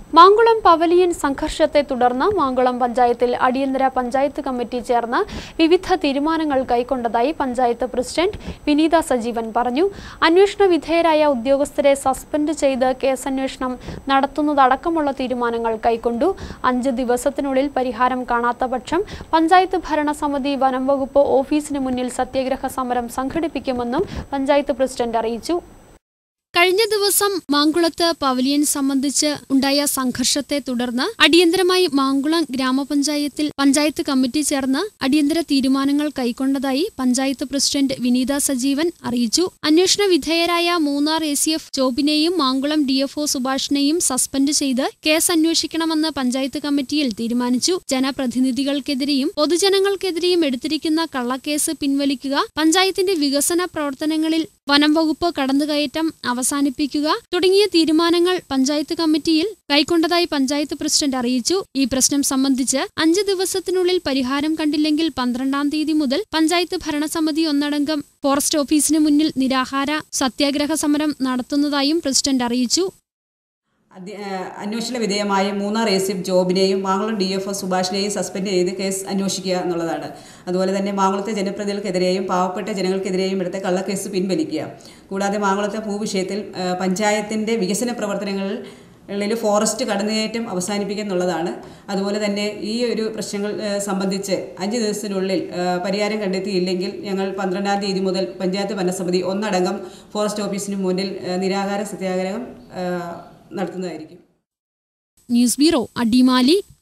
Mankulam pavilion സംഘർഷത്തെ തുടർന്ന് മാങ്കുളം പഞ്ചായത്തിൽ അടിയന്തര പഞ്ചായത്ത് കമ്മിറ്റി ചേർന്ന് വിവിധ തീരുമാനങ്ങൾ കൈക്കൊണ്ടതായി പഞ്ചായത്ത് പ്രസിഡന്റ് വിനീത സജീവൻ പറഞ്ഞു. അന്വേഷണ വിധേയരായ ഉദ്യോഗസ്ഥരെ സസ്പെൻഡ് ചെയ്ത് കേസന്വേഷണം നടത്തുന്നതടക്കമുള്ള തീരുമാനങ്ങൾ കൈക്കൊണ്ടു. 5 ദിവസത്തിനുള്ളിൽ പരിഹാരം കാണാത്ത പക്ഷം പഞ്ചായത്ത് ഭരണസമിതി വനം വകുപ്പ് ഓഫീസിന് മുന്നിൽ സത്യാഗ്രഹ സമരം സംഘടിപ്പിക്കുമെന്നും പഞ്ചായത്ത് പ്രസിഡന്റ് അറിയിച്ചു. കഴിഞ്ഞ ദിവസം മാങ്കുളത്ത് പവലിയൻ സംബന്ധിച്ച് ഉണ്ടായ സംഘർഷത്തെ തുടർന്ന് അടിയന്തരമായി മാങ്കുളം ഗ്രാമപഞ്ചായത്തിൽ പഞ്ചായത്ത് കമ്മിറ്റി ചേർന്ന് അടിയന്തര തീരുമാനങ്ങൾ കൈക്കൊണ്ടതായി പഞ്ചായത്ത് പ്രസിഡന്റ് വിനീത സജീവൻ അറിയിച്ചു. അന്വേഷണ വിധേയരായ മൂന്നാർ ACF ജോബിനെയും മാങ്കുളം DFO സുഭാഷിനെയും സസ്പെൻഡ് ചെയ്ത് കേസ് അന്വേഷിക്കണമെന്ന് പഞ്ചായത്ത് കമ്മിറ്റിയിൽ തീരുമാനിച്ചു. ജനപ്രതിനിധികൾക്കെതിരെയും പൊതുജനങ്ങൾക്കെതിരെയും എടുത്തിരിക്കുന്ന കള്ളക്കേസ് പിൻവലിക്കുക, പഞ്ചായത്തിന്റെ വികസന പ്രവർത്തനങ്ങളിൽ വനം വകുപ്പ് കടന്നുകയറ്റം അവസാനിപ്പിക്കുക തുടങ്ങിയ തീരുമാനങ്ങൾ പഞ്ചായത്ത് കമ്മിറ്റിയിൽ കൈക്കൊണ്ടതായി പഞ്ചായത്ത് പ്രസിഡന്റ് അറിയിച്ചു. ഈ പ്രശ്നം സംബന്ധിച്ച് 5 ദിവസത്തിനുള്ളിൽ പരിഹാരം കണ്ടില്ലെങ്കിൽ 12-ാം തീയതി മുതൽ പഞ്ചായത്ത് ഭരണസമിതി ഒന്നടങ്കം ഫോറസ്റ്റ് ഓഫീസിന് മുന്നിൽ നിരാഹാര സത്യാഗ്രഹ സമരം നടത്തുന്നതായും പ്രസിഡന്റ് അറിയിച്ചു. അന്വേഷണ വിധേയമായ മൂന്നാർ ACF ജോബിനെയും മാങ്കുളം DFO സുഭാഷിനെയും സസ്പെൻഡ് ചെയ്ത് കേസ് അന്വേഷിക്കുക എന്നുള്ളതാണ്. അതുപോലെ തന്നെ മാങ്കുളത്തെ ജനപ്രതിനിധികൾക്കെതിരെയും പാവപ്പെട്ട ജനങ്ങൾക്കെതിരെയും എടുത്ത കള്ളക്കേസ് പിൻവലിക്കുക. കൂടാതെ മാങ്കുളത്തെ ഭൂവിഷയത്തിൽ പഞ്ചായത്തിൻ്റെ വികസന പ്രവർത്തനങ്ങളിൽ ഫോറസ്റ്റ് കടന്നുകയറ്റം അവസാനിപ്പിക്കുക എന്നുള്ളതാണ്. അതുപോലെ തന്നെ ഈ ഒരു പ്രശ്നങ്ങൾ സംബന്ധിച്ച് 5 ദിവസത്തിനുള്ളിൽ പരിഹാരം കണ്ടെത്തിയില്ലെങ്കിൽ ഞങ്ങൾ 12-ാം തീയതി മുതൽ പഞ്ചായത്ത് ഭരണസമിതി ഒന്നടങ്കം ഫോറസ്റ്റ് ഓഫീസിന് മുന്നിൽ നിരാഹാര സത്യാഗ്രഹം നടത്തുന്നതായിരിക്കും. News bureau, Adimali.